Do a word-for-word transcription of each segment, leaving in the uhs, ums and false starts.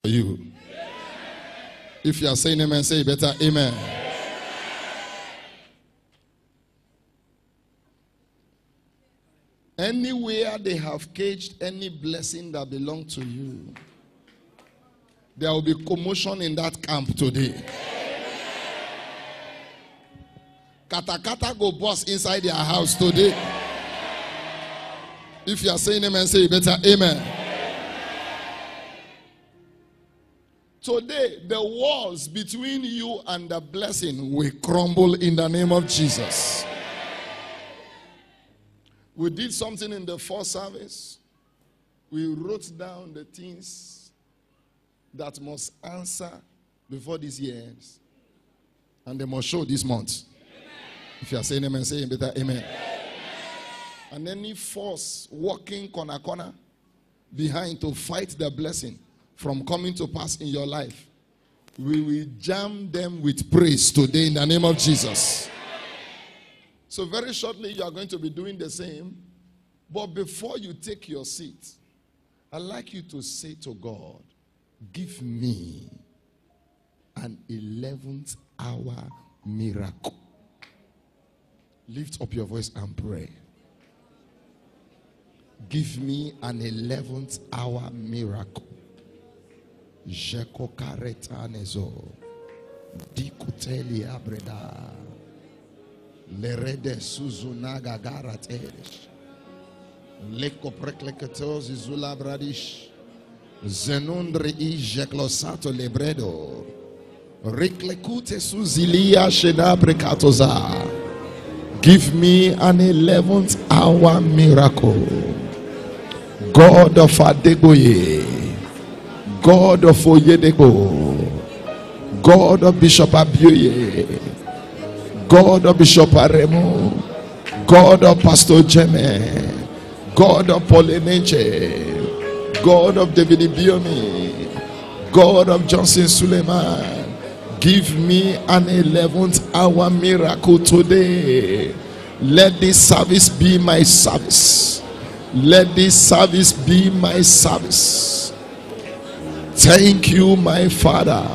You. If you are saying amen, say better amen. Anywhere they have caged any blessing that belongs to you, there will be commotion in that camp today. Kata kata go boss inside their house today. If you are saying amen, say better amen. Today, the walls between you and the blessing will crumble in the name of Jesus. We did something in the first service. We wrote down the things that must answer before this year ends. And they must show this month. Amen. If you are saying amen, say better amen. Amen. And any force walking corner corner behind to fight the blessing from coming to pass in your life, we will jam them with praise today in the name of Jesus. So very shortly you are going to be doing the same. But before you take your seat, I'd like you to say to God, give me an eleventh hour miracle. Lift up your voice and pray. Give me an eleventh hour miracle. Jeko kareta nezo dikuteli abreda lerede suzunaga garatesh leko prekleketos izula bradish zenundri ijeklosato lebredo riklekute suzilia sheda prekatoza. Give me an eleventh hour miracle. God of Adeboye, God of Oyedeko, God of Bishop Abioye, God of Bishop Aremo, God of Pastor Jeme, God of Poleneche, God of David Biomi, God of Johnson Suleiman. Give me an eleventh hour miracle today. Let this service be my service. Let this service be my service. Thank you, my Father.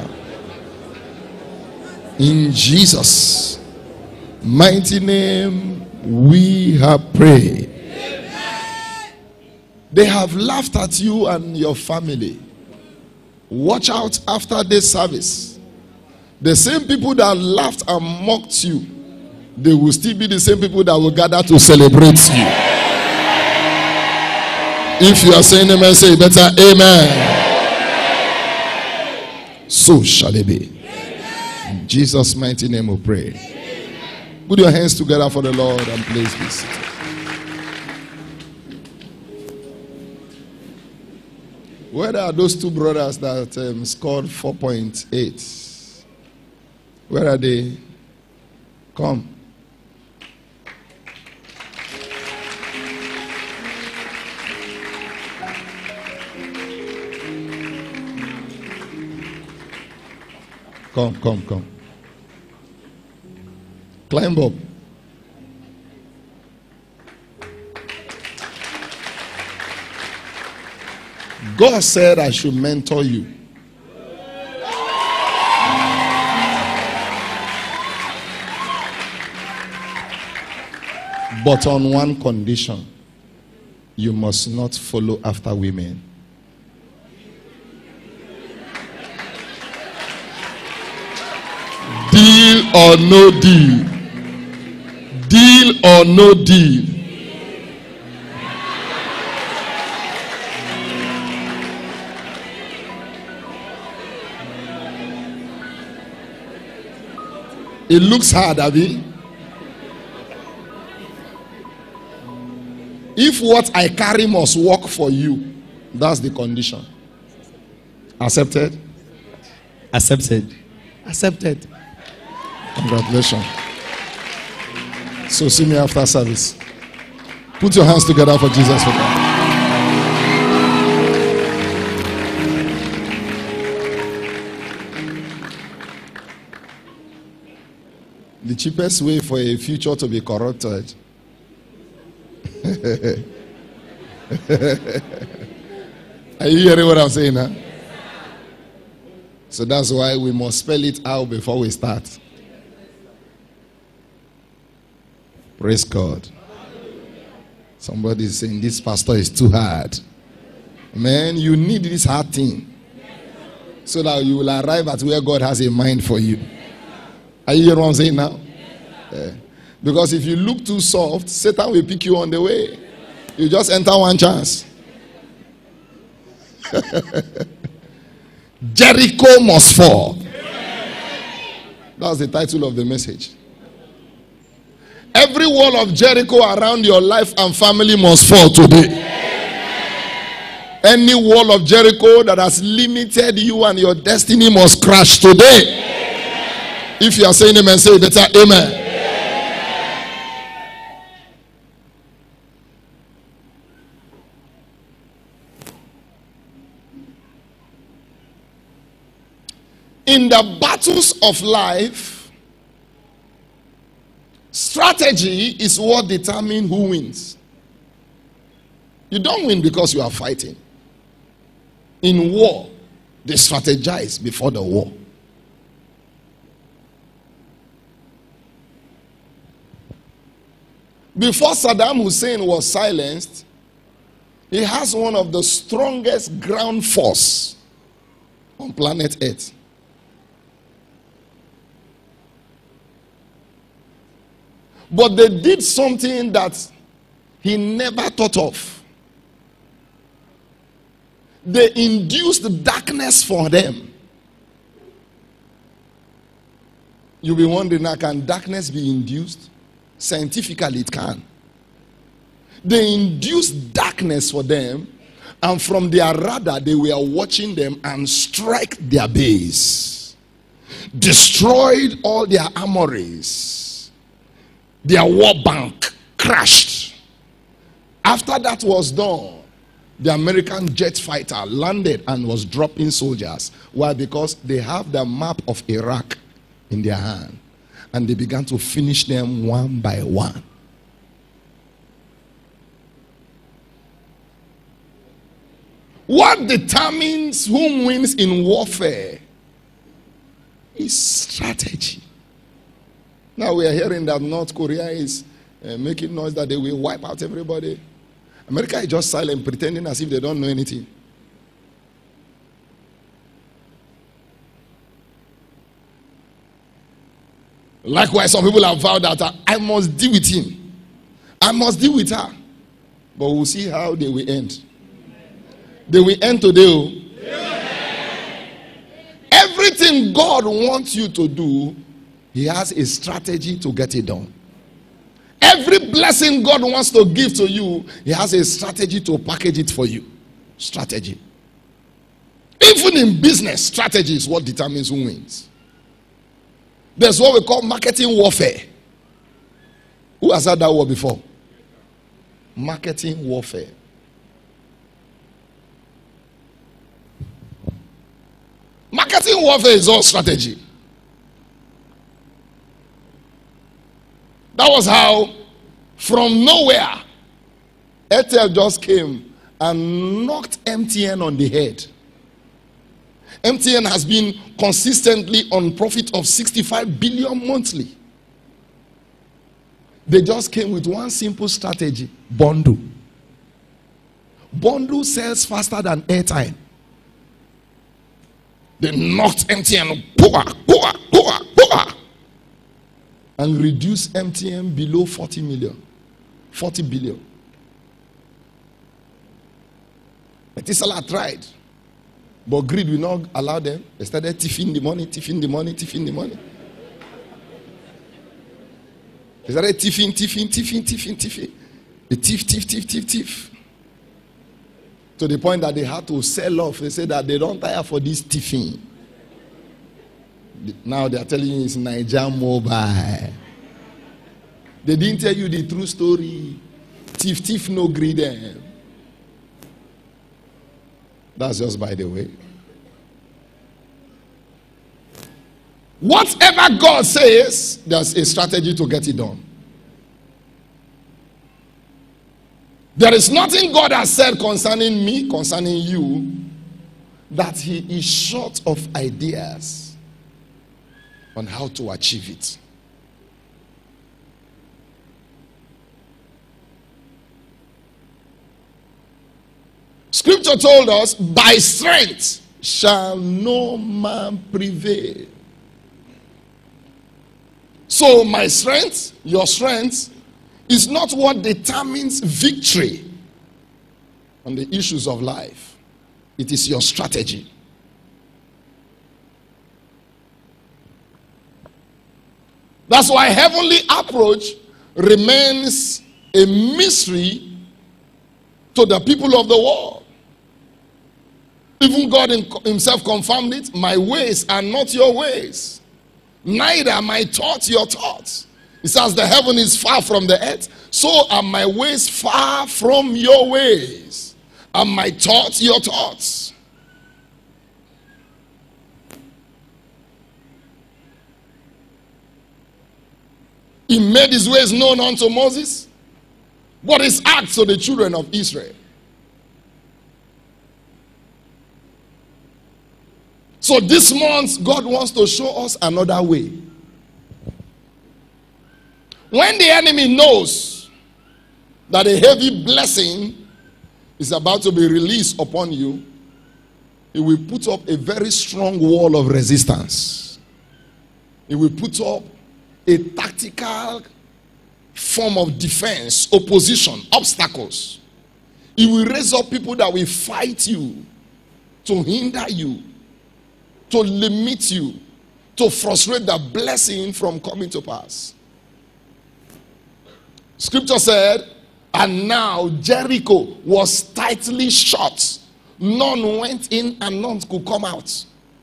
In Jesus' mighty name, we have prayed. Amen. They have laughed at you and your family. Watch out after this service. The same people that laughed and mocked you, they will still be the same people that will gather to celebrate you. If you are saying amen, say better amen. So shall it be. In Jesus' mighty name we pray. Amen. Put your hands together for the Lord and please be seated. Where are those two brothers that um, scored four point eight? Where are they? Come. Come, come, come. Climb up. God said I should mentor you. But on one condition, you must not follow after women. Deal or no deal? Deal or no deal? It looks hard, Abby. If what I carry must work for you, that's the condition. Accepted? Accepted. Accepted. Congratulations. So see me after service. Put your hands together for Jesus for that. The cheapest way for a future to be corrupted. Are you hearing what I'm saying now? So that's why we must spell it out before we start. Praise God. Somebody is saying this pastor is too hard. Man, you need this hard thing so that you will arrive at where God has a mind for you. Are you hearing what I'm saying now? Yeah. Because if you look too soft, Satan will pick you on the way. You just enter one chance. Jericho must fall. That's the title of the message. Every wall of Jericho around your life and family must fall today. Any wall of Jericho that has limited you and your destiny must crash today. If you are saying amen, say better amen. In the battles of life, strategy is what determines who wins. You don't win because you are fighting. In war, they strategize before the war. Before Saddam Hussein was silenced, he has one of the strongest ground force on planet Earth. But they did something that he never thought of. They induced darkness for them. You'll be wondering, how can darkness be induced? Scientifically, it can. They induced darkness for them, and from their radar, they were watching them and strike their base. Destroyed all their armories. Their war bank crashed. After that was done, the American jet fighter landed and was dropping soldiers. Why? Because they have the map of Iraq in their hand. And they began to finish them one by one. What determines who wins in warfare is strategy. Now we are hearing that North Korea is uh, making noise that they will wipe out everybody. America is just silent, pretending as if they don't know anything. Likewise, some people have vowed that I must deal with him. I must deal with her. But we'll see how they will end. They will end today. Everything God wants you to do, He has a strategy to get it done. Every blessing God wants to give to you, He has a strategy to package it for you. Strategy. Even in business, strategy is what determines who wins. There's what we call marketing warfare. Who has heard that word before? Marketing warfare. Marketing warfare is all strategy. That was how, from nowhere, Airtel just came and knocked M T N on the head. M T N has been consistently on profit of sixty-five billion monthly. They just came with one simple strategy: bundle. Bundle sells faster than airtime. They knocked M T N, poor, poor, poor, poor, and reduced M T N below forty million, forty billion. Etisalat tried. But greed will not allow them. They started thieving the money, thieving the money, thieving the money. They started thieving, thieving, thieving, thieving, thieving. They thief, thief, thief, thief, thief. To the point that they had to sell off. They said that they don't tire for this thieving. Now they are telling you it's Niger Mobile. They didn't tell you the true story. Thief, thief, no greed. Eh? That's just by the way. Whatever God says, there's a strategy to get it done. There is nothing God has said concerning me, concerning you, that he is short of ideas on how to achieve it. Scripture told us, by strength shall no man prevail. So my strength, your strength, is not what determines victory on the issues of life. It is your strategy. That's why heavenly approach remains a mystery to the people of the world. Even God himself confirmed it. My ways are not your ways, neither are my thoughts your thoughts. He says the heaven is far from the earth, so are my ways far from your ways, and my thoughts your thoughts. He made his ways known unto Moses, but his acts to the children of Israel. So this month, God wants to show us another way. When the enemy knows that a heavy blessing is about to be released upon you, he will put up a very strong wall of resistance. He will put up a tactical form of defense, opposition, obstacles. He will raise up people that will fight you, to hinder you, to limit you, to frustrate the blessing from coming to pass. Scripture said, and now Jericho was tightly shut. None went in and none could come out.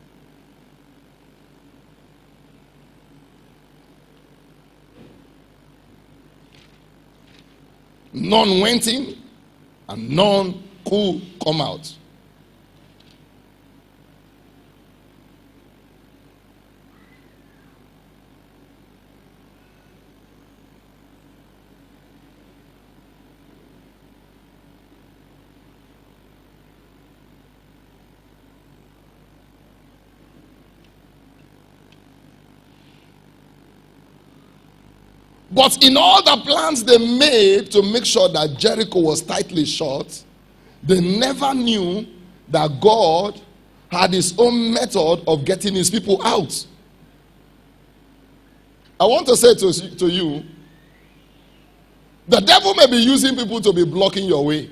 None went in and none could come out. But in all the plans they made to make sure that Jericho was tightly shut, they never knew that God had his own method of getting his people out. I want to say to, to you, the devil may be using people to be blocking your way,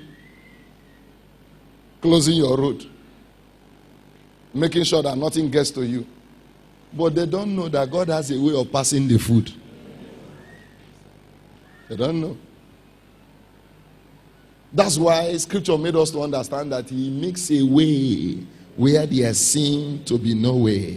closing your road, making sure that nothing gets to you. But they don't know that God has a way of passing the food. They don't know. That's why scripture made us to understand that he makes a way where there seemed to be no way.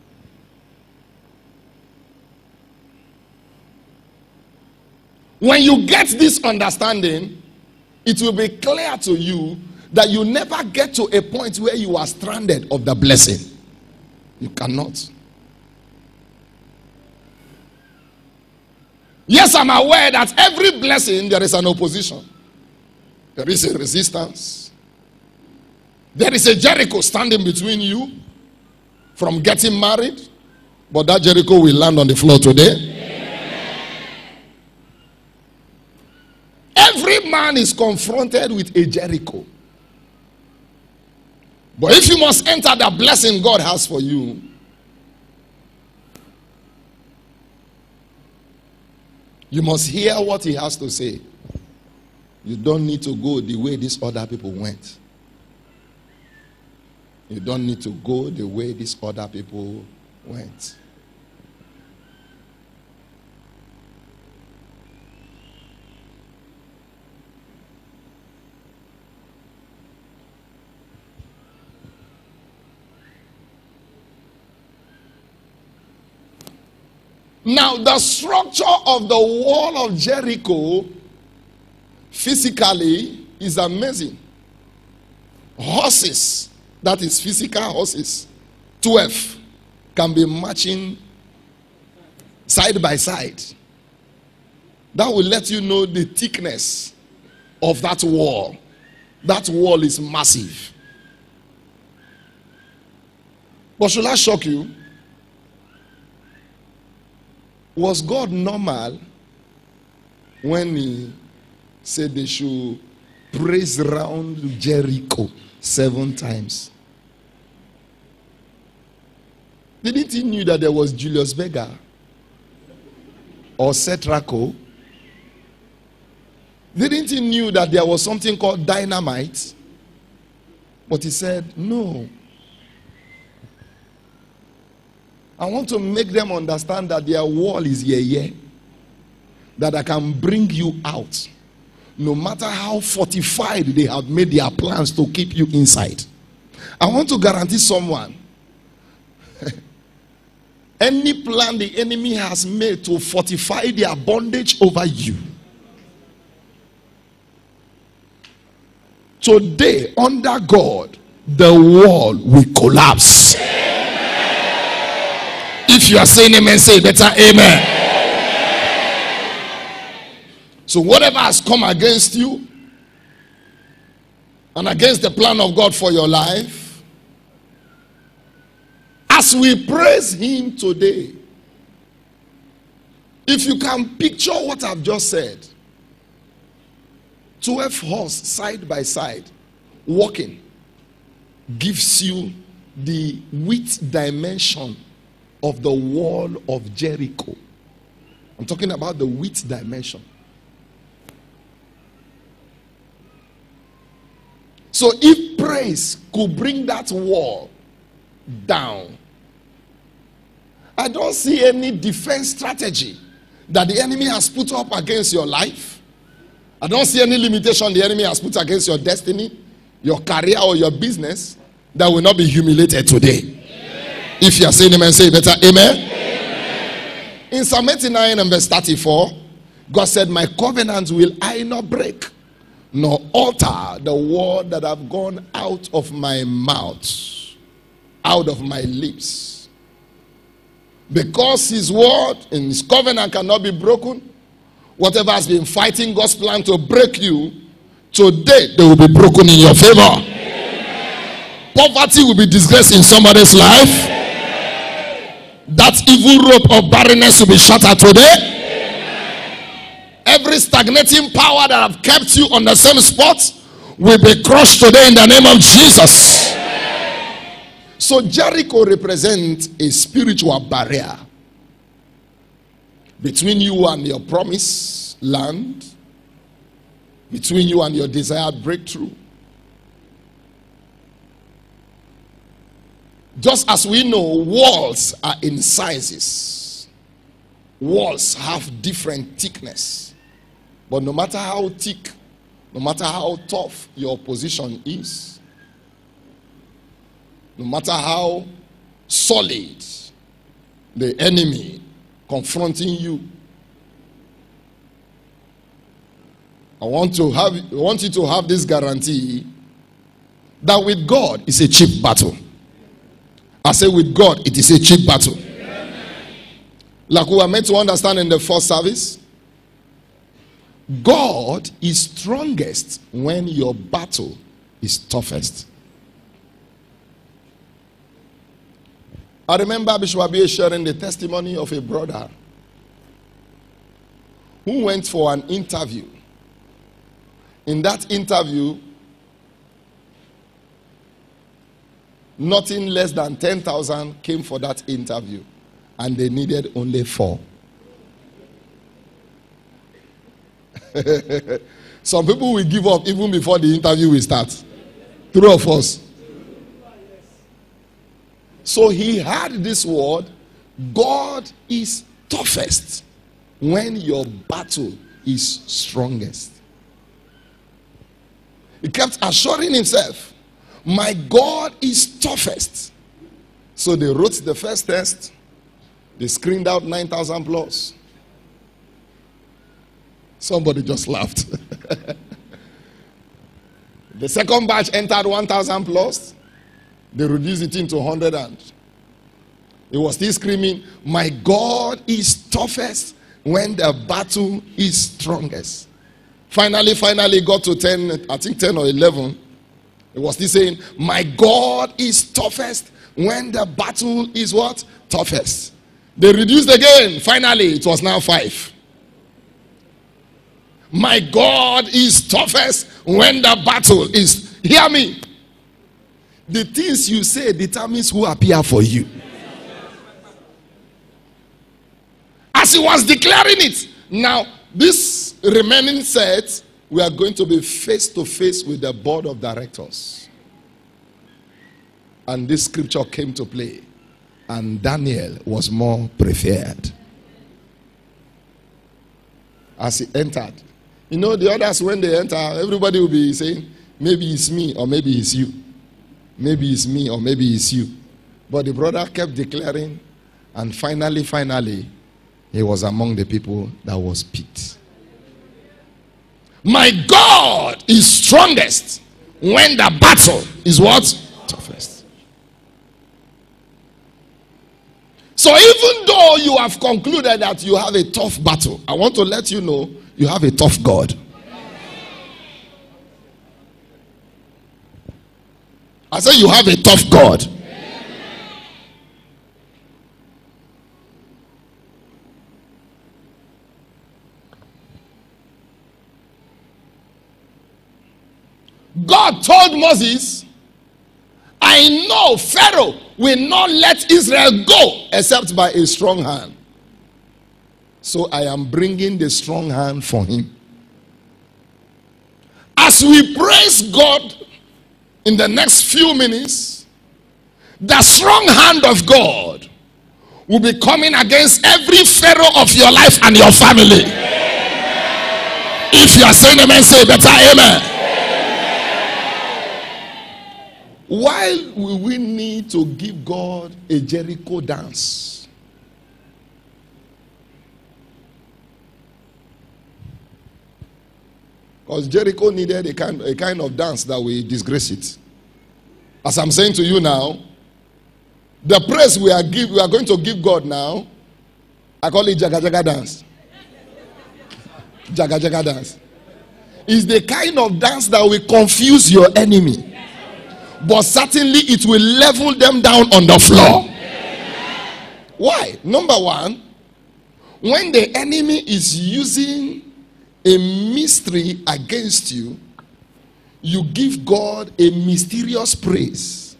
When you get this understanding, it will be clear to you that you never get to a point where you are stranded of the blessing. You cannot. Yes, I'm aware that every blessing there is an opposition. There is a resistance. There is a Jericho standing between you from getting married. But that Jericho will land on the floor today. Yeah. Every man is confronted with a Jericho. But if you must enter the blessing God has for you, you must hear what he has to say. You don't need to go the way these other people went. You don't need to go the way these other people went. Now, the structure of the wall of Jericho physically is amazing. Horses, that is physical horses, twelve, can be marching side by side. That will let you know the thickness of that wall. That wall is massive. But should I shock you? Was God normal when he said they should praise round Jericho seven times? Didn't he knew that there was Julius Berger or Cetraco? Didn't he knew that there was something called dynamite? But he said, no. I want to make them understand that their wall is yeah, yeah. That I can bring you out. No matter how fortified they have made their plans to keep you inside. I want to guarantee someone. Any plan the enemy has made to fortify their bondage over you. Today, under God, the wall will collapse. If you are saying amen, say better amen. So whatever has come against you and against the plan of God for your life, as we praise him today, if you can picture what I've just said, twelve horse side by side walking gives you the width dimension of the wall of Jericho. I'm talking about the width dimension. So if praise could bring that wall down, I don't see any defense strategy that the enemy has put up against your life. I don't see any limitation the enemy has put against your destiny, your career, or your business that will not be humiliated today. Amen. If you are saying amen, say better amen. Amen. In Psalm eighty-nine and verse thirty-four, God said, my covenant will I not break, nor alter the word that have gone out of my mouth, out of my lips. Because his word and his covenant cannot be broken, whatever has been fighting God's plan to break you, today they will be broken in your favor. Amen. Poverty will be disgraced in somebody's life. Amen. That evil rope of barrenness will be shattered today. Amen. Every stagnating power that have kept you on the same spot will be crushed today in the name of Jesus. Amen. So Jericho represents a spiritual barrier between you and your promised land, between you and your desired breakthrough. Just as we know, walls are in sizes. Walls have different thickness. But no matter how thick, no matter how tough your opposition is, no matter how solid the enemy confronting you, I want to have I want you to have this guarantee that with God it's a cheap battle. I say with God it is a cheap battle. Amen. Like we were meant to understand in the first service, God is strongest when your battle is toughest. I remember Bishop Abie sharing the testimony of a brother who went for an interview. In that interview, nothing less than ten thousand came for that interview, and they needed only four. Some people will give up even before the interview will start. True or false? So he had this word, God is toughest when your battle is strongest. He kept assuring himself, my God is toughest. So they wrote the first test. They screened out nine thousand plus. Somebody just laughed. The second batch entered one thousand plus. They reduced it into one hundred, and he was still screaming, my God is toughest when the battle is strongest. Finally, finally got to ten, I think ten or eleven. He was still saying, my God is toughest when the battle is what? Toughest. They reduced again. Finally, it was now five. My God is toughest when the battle is. Hear me. The things you say determines who appear for you. As he was declaring it, now this remaining set, we are going to be face to face with the board of directors. And this scripture came to play. And Daniel was more preferred. As he entered. You know, the others, when they enter, everybody will be saying, maybe it's me or maybe it's you. Maybe it's me or maybe it's you. But the brother kept declaring, and finally, finally, he was among the people that was picked. My God is strongest when the battle is what? Toughest. So even though you have concluded that you have a tough battle, I want to let you know you have a tough God. I say you have a tough God. God told Moses, I know Pharaoh will not let Israel go except by a strong hand. So I am bringing the strong hand for him. As we praise God in the next few minutes, the strong hand of God will be coming against every Pharaoh of your life and your family. Amen. If you are saying amen, say better amen. Why will we need to give God a Jericho dance? Because Jericho needed a kind, a kind of dance that will disgrace it. As I'm saying to you now, the praise we are give, we are going to give God now, I call it Jaga Jaga dance. Jaga Jaga dance. Is the kind of dance that will confuse your enemy. But certainly it will level them down on the floor. Why? Number one, when the enemy is using a mystery against you, you give God a mysterious praise.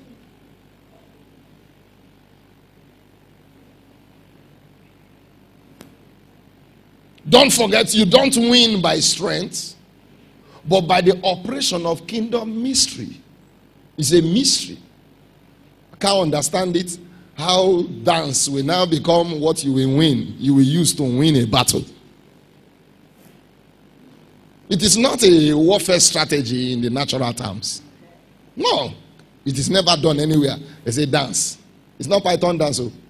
Don't forget, you don't win by strength, but by the operation of kingdom mystery. It's a mystery. I can't understand it. How dance will now become what you will win. You will use to win a battle. It is not a warfare strategy in the natural terms. No. It is never done anywhere. It's a dance. It's not python dance. Oh.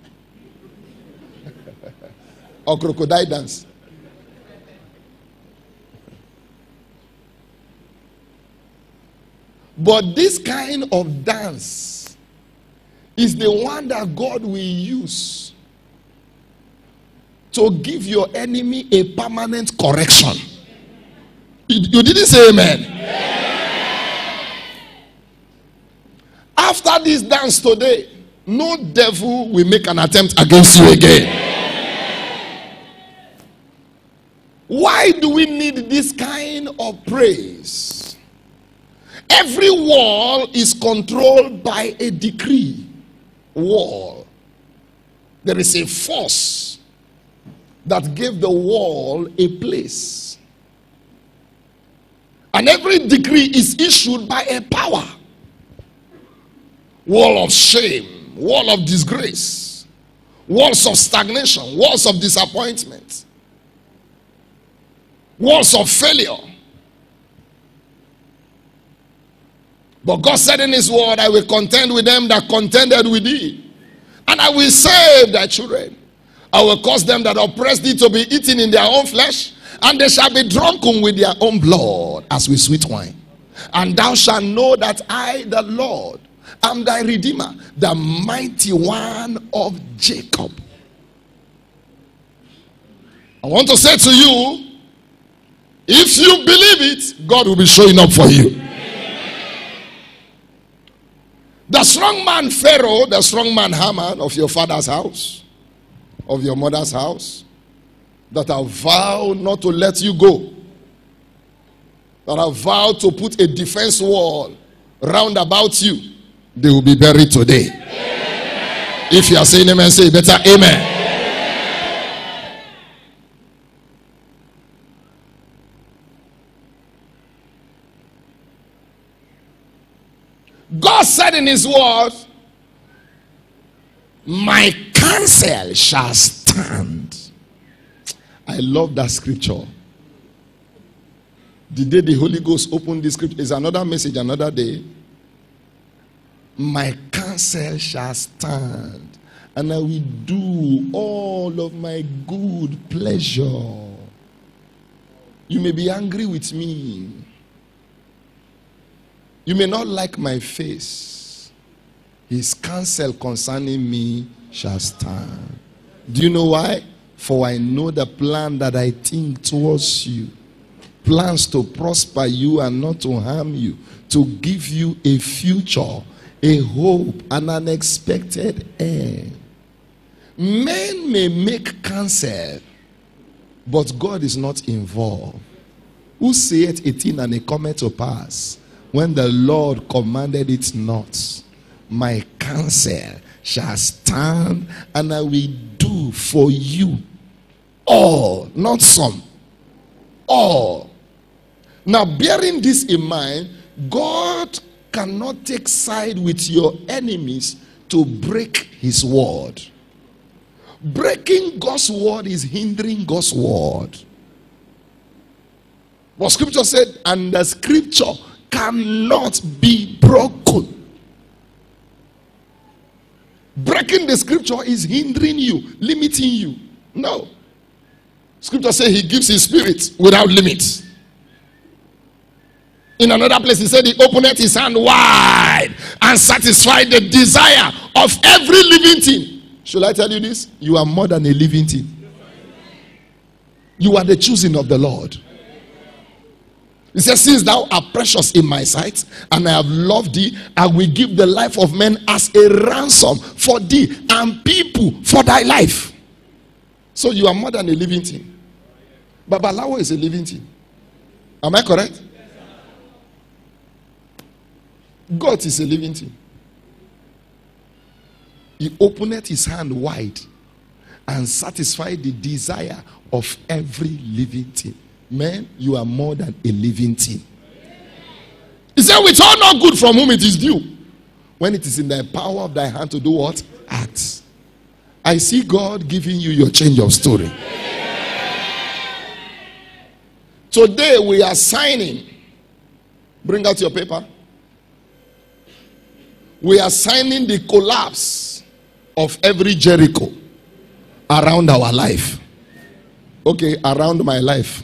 Or crocodile dance. But this kind of dance is the one that God will use to give your enemy a permanent correction. You didn't say amen. Yeah. After this dance today, no devil will make an attempt against you again. Yeah. Why do we need this kind of praise? Every wall is controlled by a decree. Wall. There is a force that gave the wall a place. And every decree is issued by a power. Wall of shame, wall of disgrace, walls of stagnation, walls of disappointment, walls of failure. But God said in his word, I will contend with them that contended with thee, and I will save thy children. I will cause them that oppress thee to be eaten in their own flesh, and they shall be drunken with their own blood as with sweet wine. And thou shalt know that I, the Lord, am thy Redeemer, the mighty one of Jacob. I want to say to you, if you believe it, God will be showing up for you. The strong man Pharaoh, the strong man Haman of your father's house, of your mother's house, that have vowed not to let you go, that have vowed to put a defense wall round about you, they will be buried today. Amen. If you are saying amen, say better amen. Amen. God said in his word, my counsel shall stand. I love that scripture. The day the Holy Ghost opened this scripture is another message, another day. My counsel shall stand, and I will do all of my good pleasure. You may be angry with me. You may not like my face. His counsel concerning me shall stand. Do you know why? For I know the plan that I think towards you. Plans to prosper you and not to harm you. To give you a future, a hope, and an expected end. Men may make counsel, but God is not involved. Who saith a thing and it cometh to pass, when the Lord commanded it not? My counsel shall stand, and I will do for you all, not some, all. Now, bearing this in mind, God cannot take side with your enemies to break his word. Breaking God's word is hindering God's word. But scripture said, and the scripture cannot be broken. Breaking the scripture is hindering you, limiting you. No. Scripture says he gives his spirit without limits. In another place, he said he opened his hand wide and satisfied the desire of every living thing. Should I tell you this? You are more than a living thing. You are the choosing of the Lord. He says, since thou art precious in my sight, and I have loved thee, I will give the life of men as a ransom for thee, and people for thy life. So you are more than a living thing. Babalawo is a living thing. Am I correct? God is a living thing. He opened his hand wide and satisfied the desire of every living thing. Man, you are more than a living thing. He said, with all not good from whom it is due, when it is in the power of thy hand to do what? Act. I see God giving you your change of story. Today we are signing. Bring out your paper. We are signing the collapse of every Jericho around our life. Okay, around my life.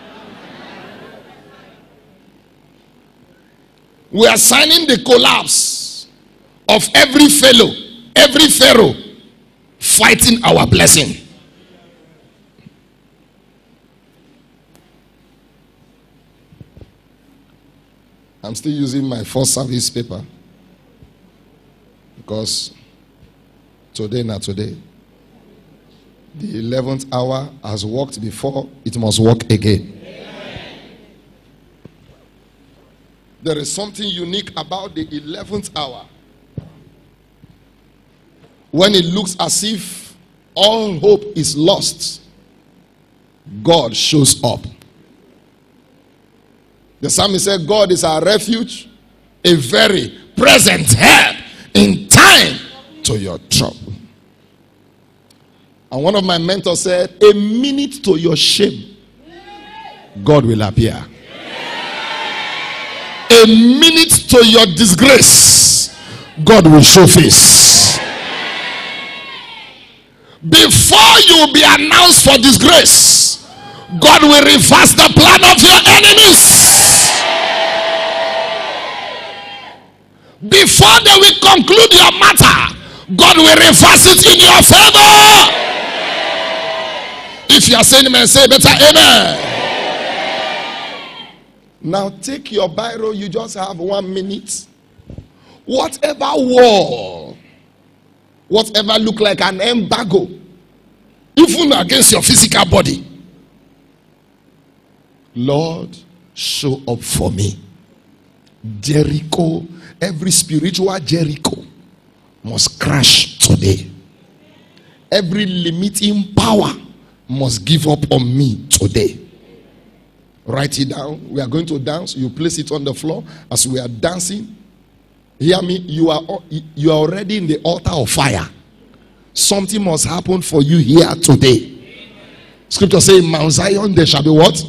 We are signing the collapse of every fellow, every pharaoh fighting our blessing. I'm still using my first service paper because today, not today, the eleventh hour has worked before, it must work again. There is something unique about the eleventh hour. When it looks as if all hope is lost, God shows up. The psalmist said, God is our refuge, a very present help in time to your trouble. And one of my mentors said, a minute to your shame, God will appear. A minute to your disgrace, God will show face. Before you will be announced for disgrace, God will reverse the plan of your enemies. Before they will conclude your matter, God will reverse it in your favor. If you are saying amen, say better amen. Now take your Bible, you just have one minute. whatever war, whatever look like an embargo, even against your physical body, Lord, show up for me. Jericho, every spiritual Jericho must crash today. Every limiting power must give up on me today. Write it down. We are going to dance. You place it on the floor as we are dancing. Hear me. You are, you are already in the altar of fire. Something must happen for you here today. Scripture says, Mount Zion, there shall be what?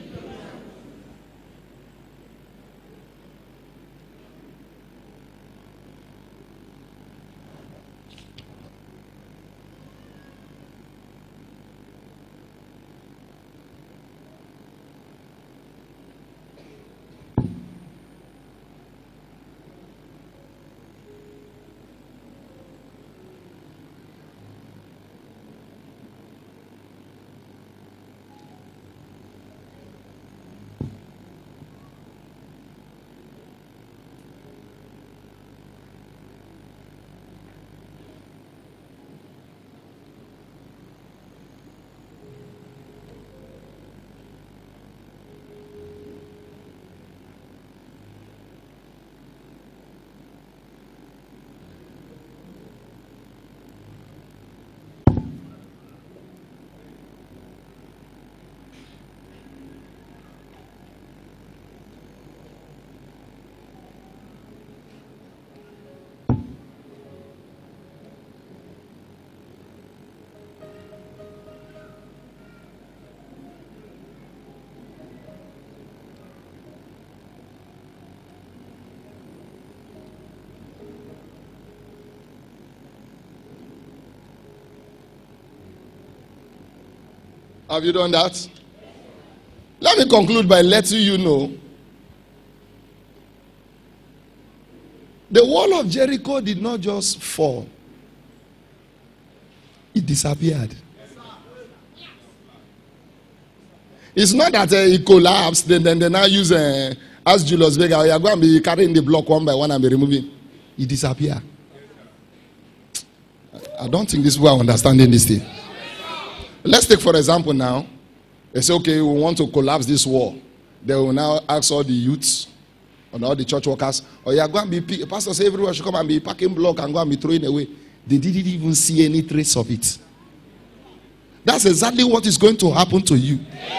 Have you done that? Let me conclude by letting you know the wall of Jericho did not just fall, it disappeared. It's not that uh, it collapsed, then, then they now use, uh, as Julius Vega, you are going to be carrying the block one by one and be removing. It disappeared. I don't think these people are understanding this thing. Let's take for example now, they say, okay, we want to collapse this wall. They will now ask all the youths and all the church workers, oh yeah, go and be, pastor say everyone should come and be packing block and go and be throwing away. They didn't even see any trace of it. That's exactly what is going to happen to you.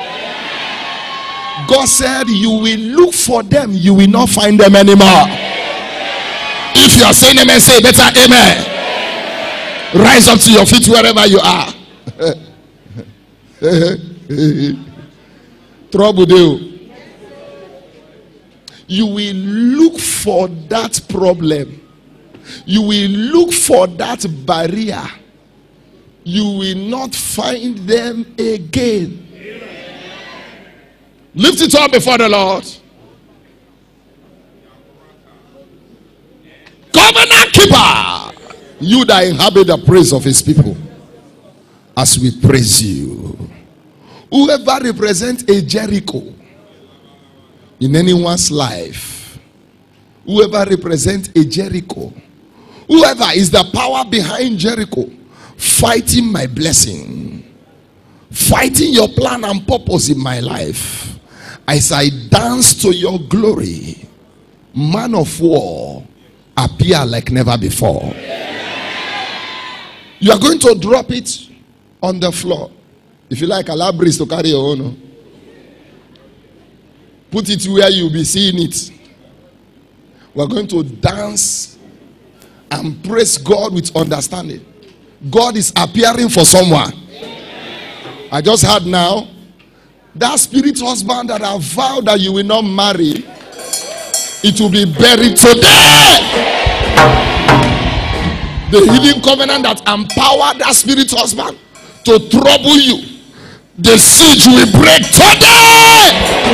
God said you will look for them, you will not find them anymore. If you are saying amen, say better amen. Rise up to your feet wherever you are. Trouble deal. You will look for that problem. You will look for that barrier. You will not find them again. Lift it up before the Lord. Covenant keeper, you that inhabit the praise of his people, as we praise you. Whoever represents a Jericho in anyone's life, whoever represents a Jericho, whoever is the power behind Jericho, fighting my blessing, fighting your plan and purpose in my life, as I dance to your glory, man of war, appear like never before. You are going to drop it on the floor. If you like, allow breeze to carry your own. Put it where you'll be seeing it. We're going to dance and praise God with understanding. God is appearing for someone. I just heard now, that spirit husband that I vowed that you will not marry, it will be buried today. The healing covenant that empowered that spirit husband to trouble you, the siege will break today.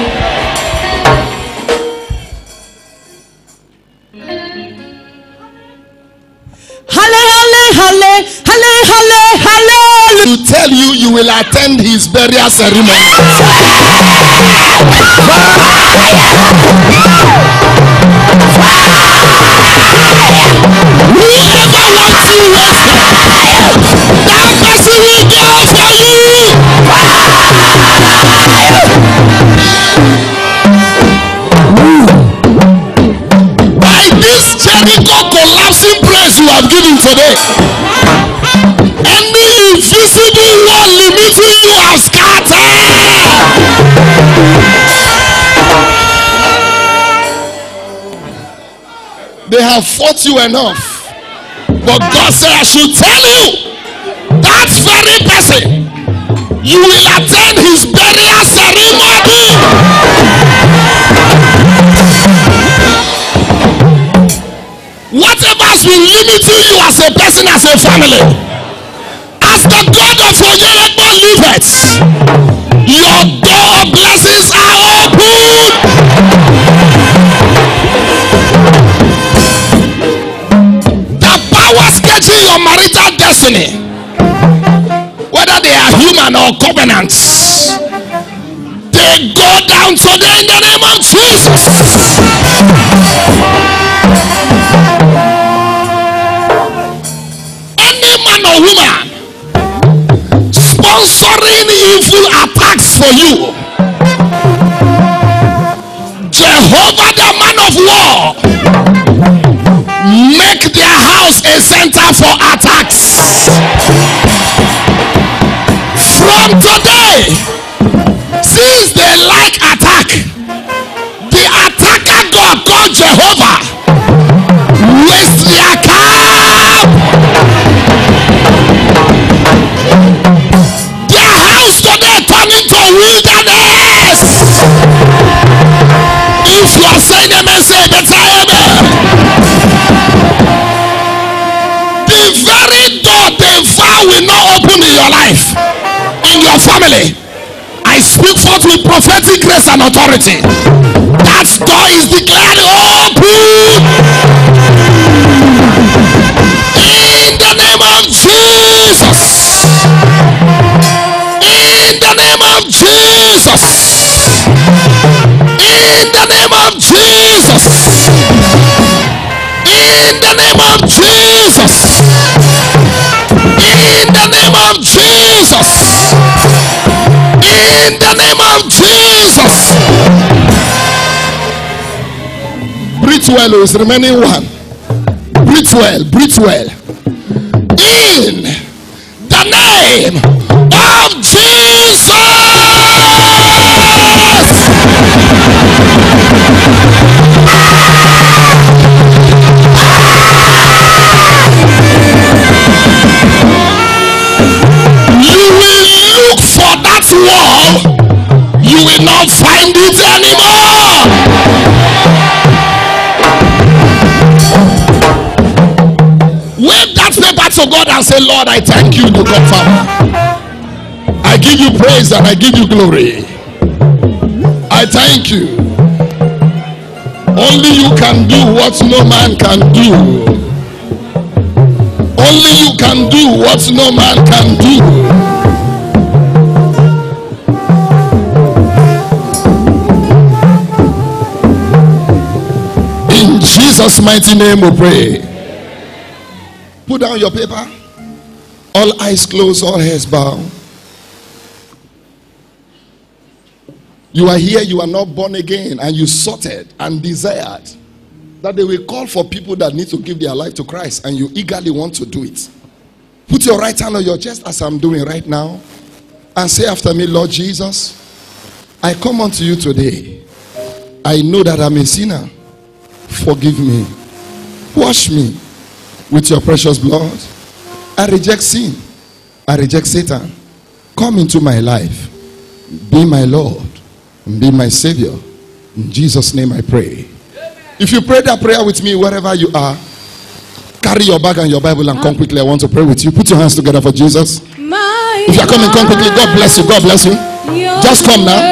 Halle, halle, halle, halle, halle, halle. To tell you, you will attend his burial ceremony. have fought you enough. But God said, I should tell you, that very person, you will attend his burial ceremony. Whatever has been limiting you as a person, as a family, as the God of Oyelegbo liveth, your door of blessings are open. The powers catching your marital destiny, whether they are human or covenants, they go down today in the name of Jesus. Any man or woman sponsoring evil attacks for you, Jehovah the man of war, make their house a center for attacks. From today, since they like attack, the attacker God called Jehovah, raise their cap. Their house today turn into wilderness. If you are saying amen, say better amen. The very door they vow will not open in your life, in your family, I speak forth with prophetic grace and authority. That door is declared open in the name of Jesus. In the name of Jesus. In the name of Jesus. In the name of Jesus. In the name of Jesus. In the name of Jesus. Breathe well, is remaining one. Breathe well, breathe well. In the name of Jesus. You will look for that wall, you will not find it anymore. Wave that paper to God and say, Lord, I thank you to confirm. I give you praise and I give you glory. I thank you. Only you can do what no man can do. Only you can do what no man can do. In Jesus' mighty name we pray. Put down your paper. All eyes closed, all heads bowed. You are here, you are not born again, and you sorted and desired that they will call for people that need to give their life to Christ, and you eagerly want to do it. Put your right hand on your chest as I'm doing right now and say after me, Lord Jesus, I come unto you today. I know that I'm a sinner. Forgive me. Wash me with your precious blood. I reject sin. I reject Satan. Come into my life. Be my Lord. Be my Savior. In Jesus' name I pray. If you pray that prayer with me wherever you are, carry your bag and your Bible and come quickly. I want to pray with you. Put your hands together for Jesus. If you are coming, come quickly. God bless you. God bless you. Just come now.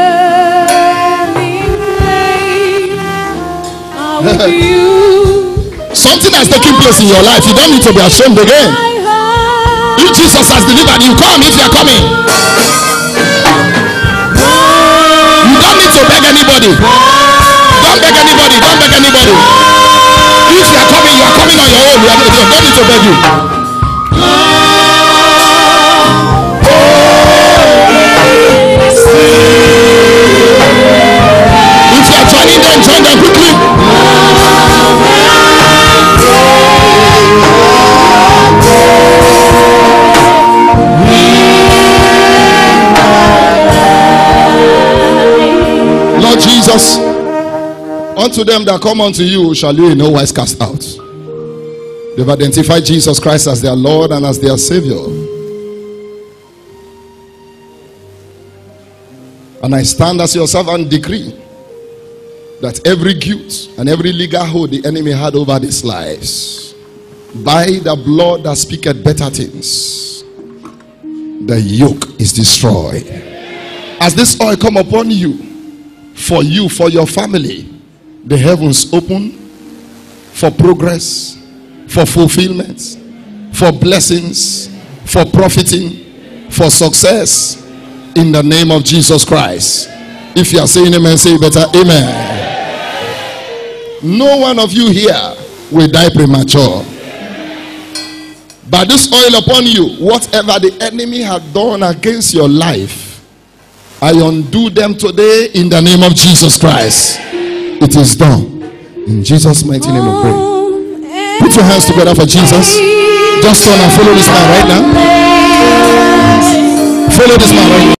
Something has taken place in your life. You don't need to be ashamed again. If Jesus has delivered you, come if you are coming. You don't need to beg anybody. Don't beg anybody. Don't beg anybody. If you are coming, you are coming on your own. You, are, you don't need to beg you. If you are joining them, join them quickly. Lord Jesus, unto to them that come unto you shall you in no wise cast out. They've identified Jesus Christ as their Lord and as their Savior. And I stand as your servant and decree that every guilt and every legal hold the enemy had over these lives, by the blood that speaketh better things, the yoke is destroyed. As this oil come upon you, for you, for your family, the heavens open for progress, for fulfillment, for blessings, for profiting, for success, in the name of Jesus Christ. If you are saying amen, say better amen. No one of you here will die premature. By this oil upon you, whatever the enemy had done against your life, I undo them today in the name of Jesus Christ. It is done. In Jesus' mighty name we pray. Put your hands together for Jesus. Just turn and follow this man right now. Follow this man right now.